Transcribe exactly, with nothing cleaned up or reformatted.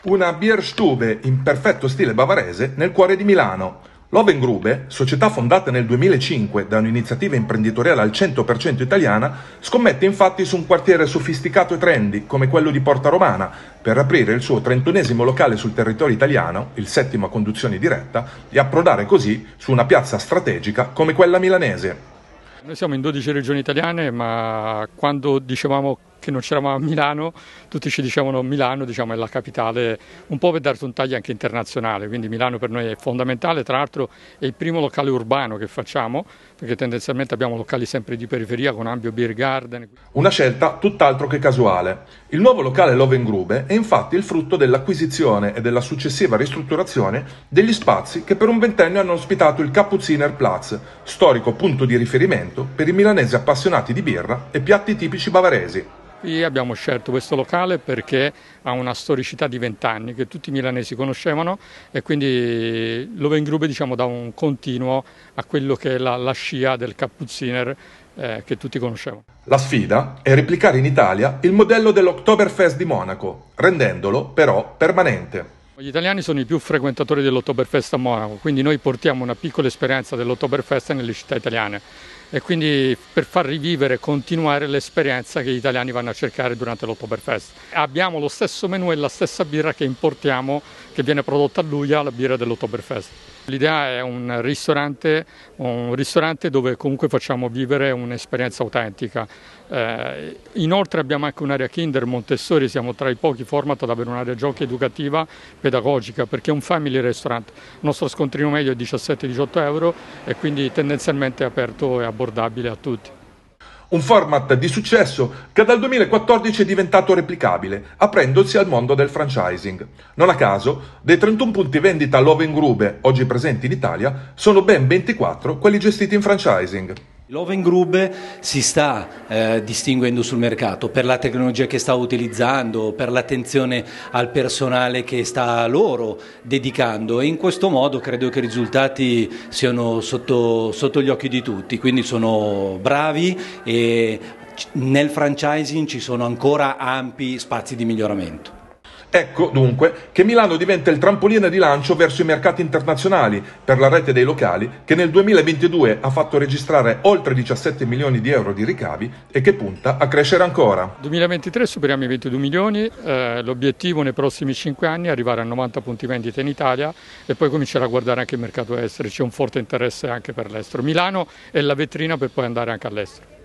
Una Bierstube in perfetto stile bavarese nel cuore di Milano. Lovengrube, società fondata nel duemilacinque da un'iniziativa imprenditoriale al cento per cento italiana, scommette infatti su un quartiere sofisticato e trendy come quello di Porta Romana per aprire il suo trentunesimo locale sul territorio italiano, il settimo a conduzione diretta, e approdare così su una piazza strategica come quella milanese. Noi siamo in dodici regioni italiane, ma quando dicevamo che non c'eravamo a Milano, tutti ci dicevano Milano, diciamo, è la capitale, un po' per darsi un taglio anche internazionale, quindi Milano per noi è fondamentale. Tra l'altro è il primo locale urbano che facciamo, perché tendenzialmente abbiamo locali sempre di periferia con ampio beer garden. Una scelta tutt'altro che casuale. Il nuovo locale Lovengrube è infatti il frutto dell'acquisizione e della successiva ristrutturazione degli spazi che per un ventennio hanno ospitato il Kaputziner Platz, storico punto di riferimento per i milanesi appassionati di birra e piatti tipici bavaresi. Qui abbiamo scelto questo locale perché ha una storicità di vent'anni che tutti i milanesi conoscevano e quindi Lovengrube, diciamo, dà un continuo a quello che è la, la scia del Kaputziner eh, che tutti conoscevano. La sfida è replicare in Italia il modello dell'Oktoberfest di Monaco, rendendolo però permanente. Gli italiani sono i più frequentatori dell'Oktoberfest a Monaco, quindi noi portiamo una piccola esperienza dell'Oktoberfest nelle città italiane e quindi per far rivivere e continuare l'esperienza che gli italiani vanno a cercare durante l'Oktoberfest. Abbiamo lo stesso menù e la stessa birra che importiamo, che viene prodotta a Luja, la birra dell'Oktoberfest. L'idea è un ristorante, un ristorante dove comunque facciamo vivere un'esperienza autentica. Eh, inoltre abbiamo anche un'area Kinder Montessori, siamo tra i pochi format ad avere un'area giochi educativa pedagogica perché è un family restaurant. Il nostro scontrino medio è diciassette diciotto euro e quindi tendenzialmente è aperto e abbordabile a tutti. Un format di successo che dal duemilaquattordici è diventato replicabile, aprendosi al mondo del franchising. Non a caso, dei trentuno punti vendita Lovengrube oggi presenti in Italia, sono ben ventiquattro quelli gestiti in franchising. Lovengrube si sta eh, distinguendo sul mercato per la tecnologia che sta utilizzando, per l'attenzione al personale che sta loro dedicando e in questo modo credo che i risultati siano sotto, sotto gli occhi di tutti, quindi sono bravi e nel franchising ci sono ancora ampi spazi di miglioramento. Ecco dunque che Milano diventa il trampolino di lancio verso i mercati internazionali per la rete dei locali che nel duemilaventidue ha fatto registrare oltre diciassette milioni di euro di ricavi e che punta a crescere ancora. Nel duemilaventitré superiamo i ventidue milioni, eh, l'obiettivo nei prossimi cinque anni è arrivare a novanta punti vendita in Italia e poi cominciare a guardare anche il mercato estero, c'è un forte interesse anche per l'estero. Milano è la vetrina per poi andare anche all'estero.